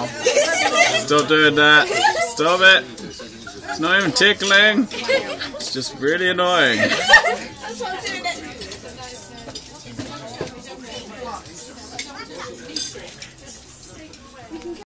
now. Stop doing that. Stop it. It's not even tickling. It's just really annoying. That's why I'm doing it.